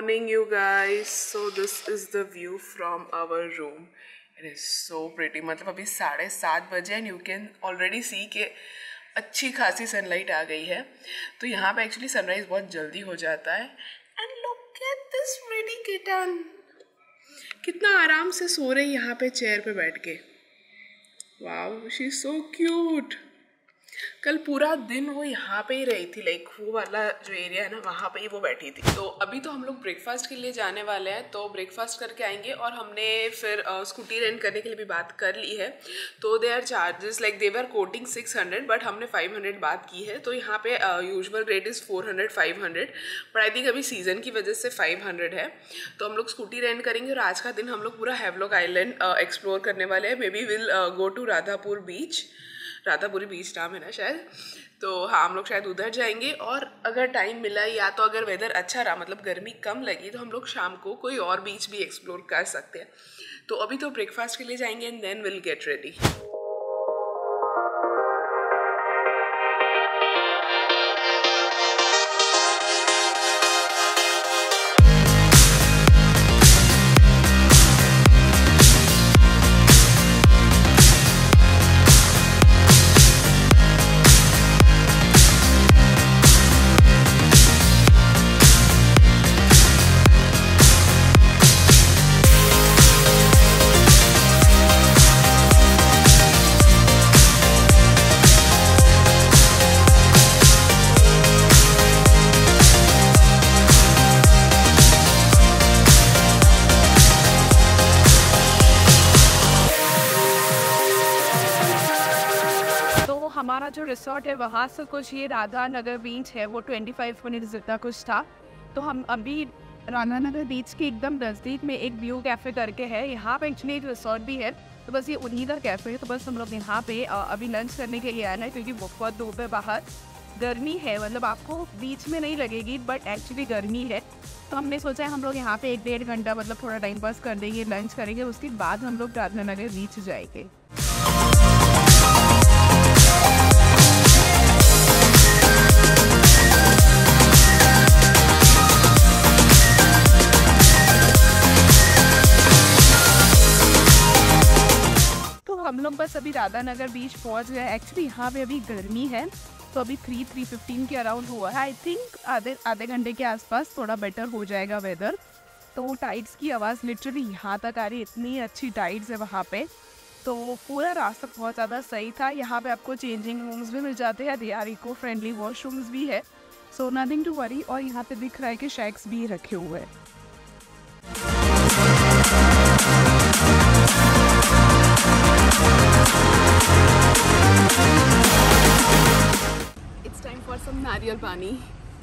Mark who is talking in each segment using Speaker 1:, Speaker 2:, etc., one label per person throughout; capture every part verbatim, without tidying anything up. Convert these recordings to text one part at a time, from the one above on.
Speaker 1: morning, you guys. So this is the view from our room. It is so pretty. मतलब अभी साढ़े सात बजे and you can already see कि अच्छी खासी सनलाइट आ गई है. तो यहाँ पे एक्चुअली सनराइज बहुत जल्दी हो जाता है. And look at this pretty kitten. कितना आराम से सो रही यहाँ पे चेयर पे बैठ के. Wow, she's so cute. कल पूरा दिन वो यहाँ पे ही रही थी, लाइक वो वाला जो एरिया है ना वहाँ पे ही वो बैठी थी. तो अभी तो हम लोग ब्रेकफास्ट के लिए जाने वाले हैं, तो ब्रेकफास्ट करके आएंगे. और हमने फिर स्कूटी रेंट करने के लिए भी बात कर ली है. तो they are charges like they were quoting six hundred but हमने फाइव हंड्रेड बात की है. तो यहाँ पे usual rate is four hundred five hundred but I think अभी सीज़न की वजह से फाइव हंड्रेड है. तो हम लोग स्कूटी रेंट करेंगे और आज का दिन हम लोग पूरा हैवलॉक आइलैंड एक्सप्लोर करने वाले हैं. Maybe will go to Radhapur beach. Radhapuri beach नाम है ना शायद. तो हाँ, हम लोग शायद उधर जाएंगे. और अगर टाइम मिला या तो अगर वेदर अच्छा रहा, मतलब गर्मी कम लगी, तो हम लोग शाम को कोई और बीच भी एक्सप्लोर कर सकते हैं. तो अभी तो ब्रेकफास्ट के लिए जाएंगे and then will get ready.
Speaker 2: हमारा जो रिसोर्ट है वहाँ से कुछ ये राधा नगर बीच है वो पच्चीस मिनट जितना कुछ था. तो हम अभी राधा नगर बीच के एकदम नज़दीक में एक व्यू कैफ़े करके है. यहाँ पे एक्चुअली एक रिसोर्ट भी है, तो बस ये उन्हीं का कैफ़े है. तो बस हम लोग यहाँ पे अभी लंच करने के लिए आना है क्योंकि बहुत धूप है बाहर, गर्मी है. मतलब आपको बीच में नहीं लगेगी बट एक्चुअली गर्मी है. तो हमने सोचा है हम लोग यहाँ पे एक डेढ़ घंटा मतलब थोड़ा टाइम पास कर देंगे, लंच करेंगे, उसके बाद हम लोग राधा नगर बीच जाएंगे. हम लोग बस अभी राधा नगर बीच पहुंच गए. एक्चुअली यहाँ पे अभी गर्मी है, तो अभी थ्री थ्री फिफ्टीन के अराउंड हुआ है. आई थिंक आधे आधे घंटे के आसपास थोड़ा बेटर हो जाएगा वेदर. तो टाइड्स की आवाज़ लिटरली यहाँ तक आ रही, इतनी अच्छी टाइड्स है वहाँ पे. तो पूरा रास्ता बहुत ज़्यादा सही था. यहाँ पे आपको चेंजिंग रूम्स भी मिल जाते हैं, they are eco friendly washrooms भी है, सो नथिंग टू वरी. और यहाँ पे दिख रहा है कि शैक्स भी रखे हुए हैं. It's time for some नारियल पानी.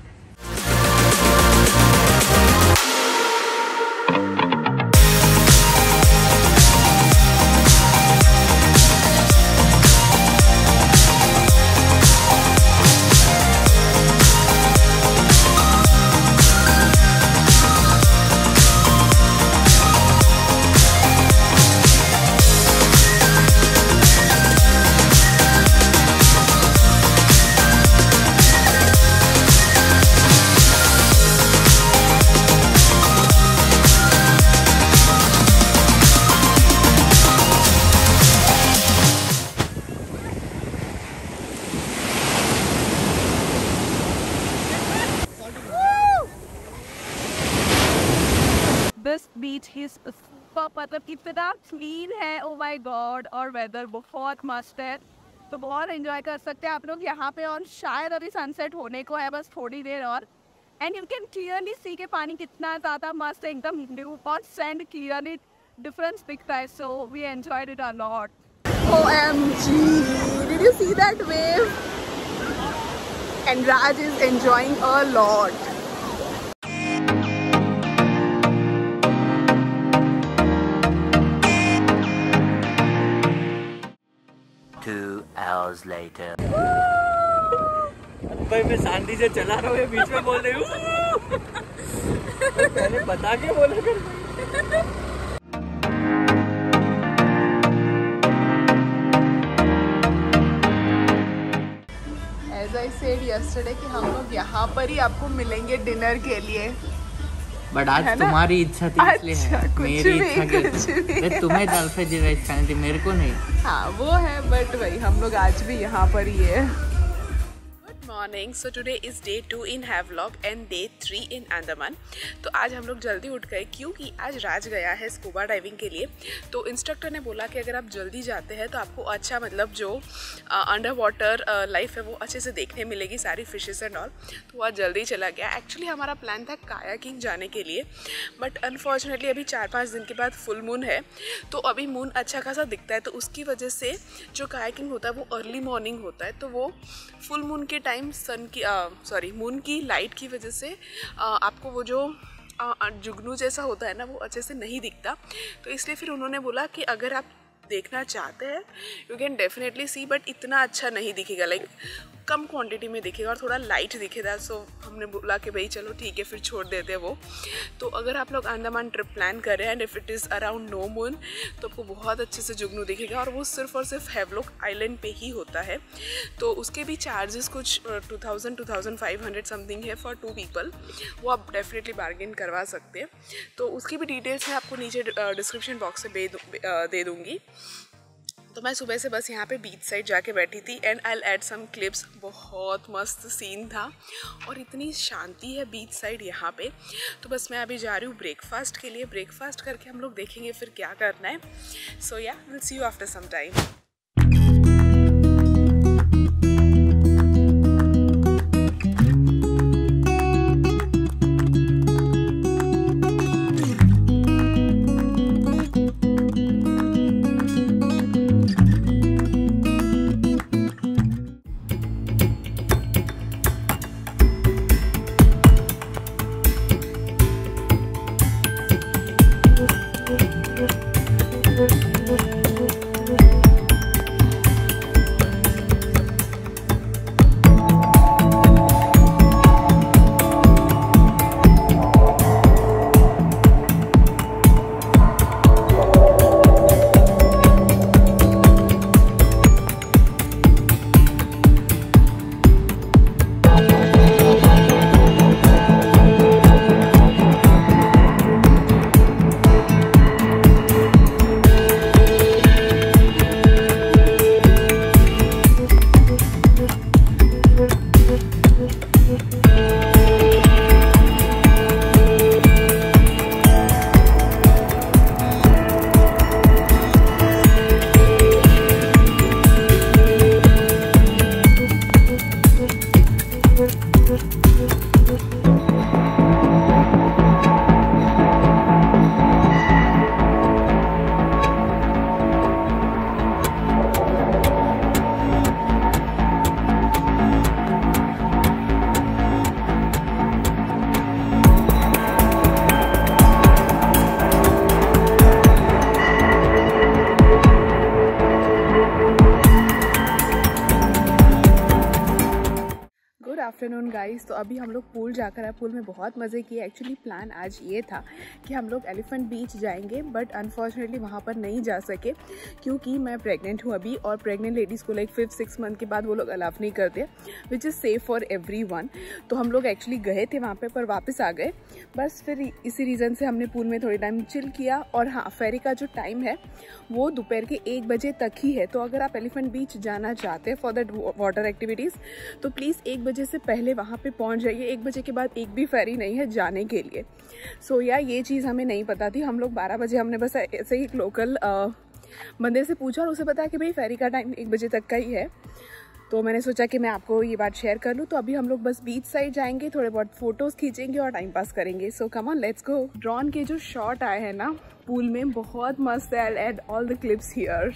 Speaker 2: This beach is मतलब कितना क्लीन है, ओ माय गॉड. और वेदर बहुत मस्त है, तो बहुत एंजॉय कर सकते हैं आप लोग यहाँ पे. और शायद अभी सनसेट होने को है, बस थोड़ी देर और. And you can clearly see के पानी कितना ज़्यादा मस्त है, एकदम ब्लू और सैंड क्लियरली डिफरेंस दिखता है. So we enjoyed it a lot. O M G, did you see that wave? And Raj is enjoying a lot.
Speaker 3: Two hours later.
Speaker 4: भाई मैं शांति से चला रहा हूँ, बीच में बोल रही हूँ. मैंने बता के बोला कर.
Speaker 1: As I said yesterday कि हम लोग यहाँ पर ही आपको मिलेंगे डिनर के लिए.
Speaker 4: बट आज
Speaker 1: है ना?
Speaker 4: तुम्हारी इच्छा थी इसलिए
Speaker 1: अच्छा,
Speaker 4: है,
Speaker 1: कुछ
Speaker 4: मेरी
Speaker 1: भी,
Speaker 4: इच्छा
Speaker 1: कुछ भी।
Speaker 4: के अरे तुम्हें दाल फ्राई राइस खानी थी, मेरे को नहीं।
Speaker 1: हाँ वो है, बट भाई हम लोग आज भी यहाँ पर ही है। Morning, so today is day two in Havelock and day three in Andaman. तो आज हम लोग जल्दी उठ गए क्योंकि आज राज गया है स्कूबा डाइविंग के लिए। तो इंस्ट्रक्टर ने बोला कि अगर आप जल्दी जाते हैं तो आपको अच्छा मतलब जो अंडर वाटर लाइफ है वो अच्छे से देखने मिलेगी, सारी फिशेस एंड ऑल। तो वो आज जल्दी चला गया। एक्चुअली हमारा प्लान था कायाकिंग जाने के लिए, बट अनफॉर्चुनेटली अभी चार पाँच दिन के बाद फुल मून है, तो अभी मून अच्छा खासा दिखता है, तो उसकी वजह से जो कायाकिंग होता है वो अर्ली मॉर्निंग होता है। तो वो फुल मून के टाइम सन की सॉरी मून की लाइट की वजह से आ, आपको वो जो आ, जुगनू जैसा होता है ना वो अच्छे से नहीं दिखता। तो इसलिए फिर उन्होंने बोला कि अगर आप देखना चाहते हैं you can definitely see, but इतना अच्छा नहीं दिखेगा, लाइक कम क्वांटिटी में दिखेगा और थोड़ा लाइट दिखेगा। सो हमने बोला कि भाई चलो ठीक है फिर छोड़ देते हैं वो। तो अगर आप लोग अंडमान ट्रिप प्लान कर रहे हैं and if it is around no moon तो आपको बहुत अच्छे से जुगनू दिखेगा, और वो सिर्फ और सिर्फ हैवलॉक आइलैंड पे ही होता है। तो उसके भी चार्जेस कुछ two thousand two thousand five hundred something है फॉर टू पीपल, वो आप डेफिनेटली बार्गेन करवा सकते हैं। तो उसकी भी डिटेल्स मैं आपको नीचे डिस्क्रिप्शन बॉक्स में दे दूँगी। तो मैं सुबह से बस यहाँ पे बीच साइड जाके बैठी थी and I add some clips. बहुत मस्त सीन था और इतनी शांति है बीच साइड यहाँ पे। तो बस मैं अभी जा रही हूँ ब्रेकफास्ट के लिए। ब्रेकफास्ट करके हम लोग देखेंगे फिर क्या करना है। So yeah will see you after some time. Afternoon guys. तो अभी हम लोग पूल जाकर आए, पूल में बहुत मज़े किए। एक्चुअली प्लान आज ये था कि हम लोग एलिफेंट बीच जाएंगे, बट अनफॉर्चुनेटली वहाँ पर नहीं जा सके क्योंकि मैं प्रेग्नेंट हूँ अभी, और प्रेग्नेंट लेडीज़ को लाइक फिफ्थ सिक्स मंथ के बाद वो लोग अलाउ नहीं करते, which is safe for everyone. तो हम लोग एक्चुअली गए थे वहाँ पर पर वापस आ गए। बस फिर इसी रीज़न से हमने पूल में थोड़ी टाइम चिल किया। और हाँ, फेरी का जो टाइम है वो दोपहर के एक बजे तक ही है। तो अगर आप एलिफेंट बीच जाना चाहते हैं फॉर दैट वाटर एक्टिविटीज़ तो प्लीज़ एक बजे से पहले वहाँ पे पहुँच जाइए। एक बजे के बाद एक भी फेरी नहीं है जाने के लिए। सो so, या ये चीज़ हमें नहीं पता थी। हम लोग बारह बजे हमने बस ऐसे ही एक लोकल बंदे से पूछा और उसे बताया कि भाई फेरी का टाइम एक बजे तक का ही है। तो मैंने सोचा कि मैं आपको ये बात शेयर कर लूँ। तो अभी हम लोग बस बीच साइड जाएंगे, थोड़े बहुत फोटोज़ खींचेंगे और टाइम पास करेंगे। So come on let's go. Drone के जो शॉट आए हैं ना पूल में बहुत मस्त है। I add all the clips here.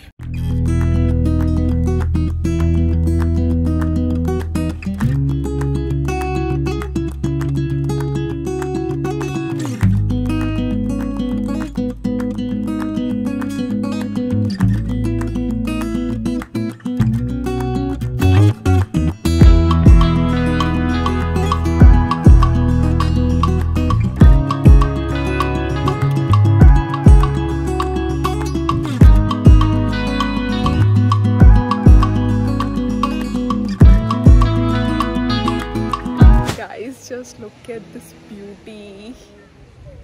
Speaker 1: Just look at this beauty.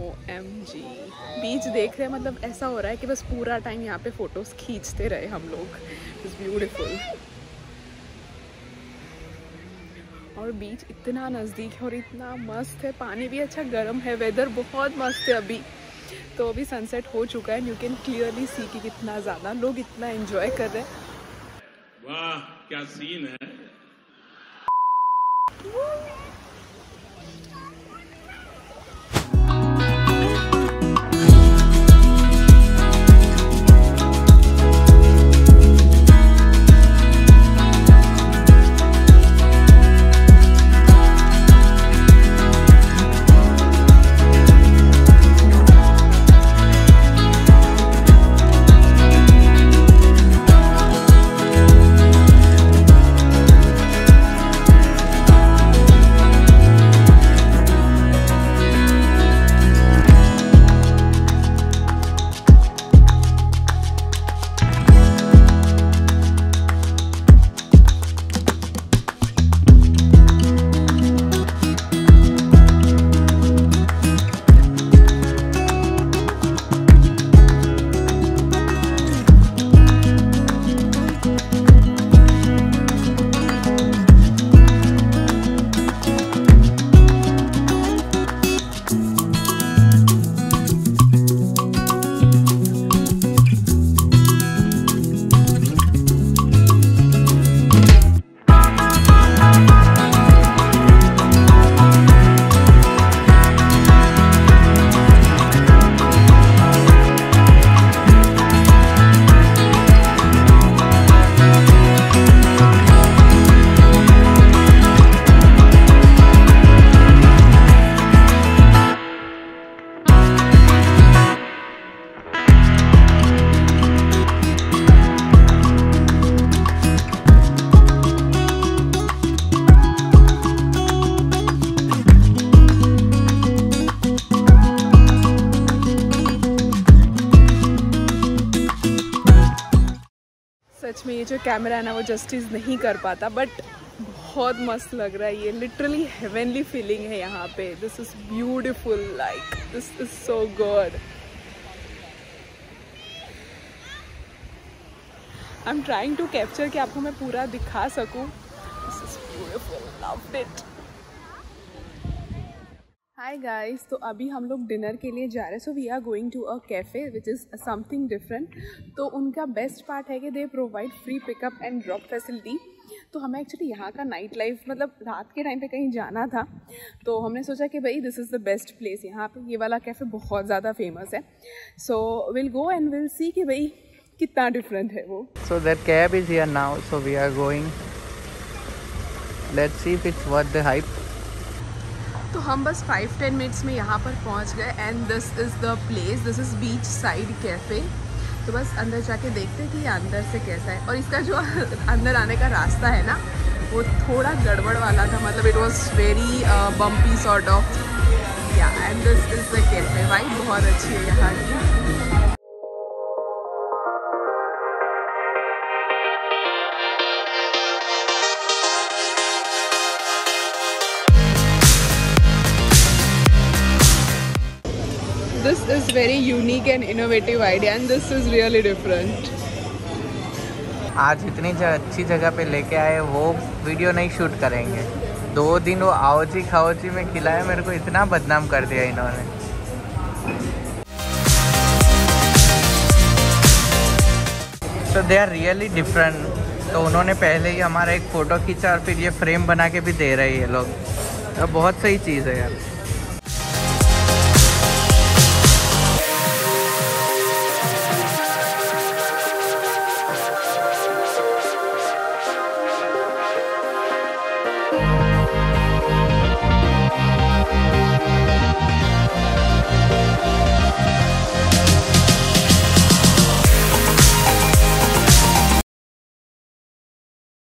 Speaker 1: O M G beach देख रहे हैं, मतलब ऐसा हो रहा है कि बस पूरा टाइम यहाँ पे फोटोज खींचते रहे हम लोग। इट्स ब्यूटीफुल और बीच इतना नज़दीक है और इतना मस्त है। पानी भी अच्छा गर्म है, वेदर बहुत मस्त है अभी। तो अभी सनसेट हो चुका है, यू कैन क्लियरली सी कि कितना ज़्यादा लोग इतना एंजॉय कर रहे हैं।
Speaker 5: वाह क्या सीन है।
Speaker 1: सच में ये जो कैमरा है ना वो जस्टिस नहीं कर पाता, बट बहुत मस्त लग रहा है। ये लिटरली हेवनली फीलिंग है यहाँ पे। This is beautiful, like this is so good. I am trying to capture कि आपको मैं पूरा दिखा सकूँ। This is beautiful, loved it. Hi guys, तो अभी हम लोग डिनर के लिए जा रहे हैं। So we are going to a cafe which is something different. तो उनका बेस्ट पार्ट है कि they provide free pickup and drop facility. तो हमें एक्चुअली यहाँ का नाइट लाइफ, मतलब रात के टाइम पे कहीं जाना था, तो हमने सोचा कि भाई this is the best place. यहाँ पे ये वाला कैफ़े बहुत ज़्यादा फेमस है। So will go and will see कि भाई कितना डिफरेंट है वो।
Speaker 6: So that cab is here now, so we are going. Let's see if it's worth the hype.
Speaker 1: तो हम बस फाइव टेन मिनट्स में यहाँ पर पहुँच गए and this is the place. This is beach side cafe. तो बस अंदर जाके देखते हैं कि ये अंदर से कैसा है। और इसका जो अंदर आने का रास्ता है ना वो थोड़ा गड़बड़ वाला था, मतलब it was very bumpy sort of या। And this is the cafe. Vibe बहुत अच्छी है यहाँ की। This is very unique and innovative idea and this is really different.
Speaker 6: आज इतनी अच्छी जगह पे लेके आए, वो वीडियो नहीं शूट करेंगे। दो दिन वो आओजी खाओजी में खिलाया, मेरे को इतना बदनाम कर दिया इन्होंने। So they are really different। तो उन्होंने पहले ही हमारा एक फ़ोटो खींचा और फिर ये फ्रेम बना के भी दे रहे हैं ये लोग। तो बहुत सही चीज़ है यार।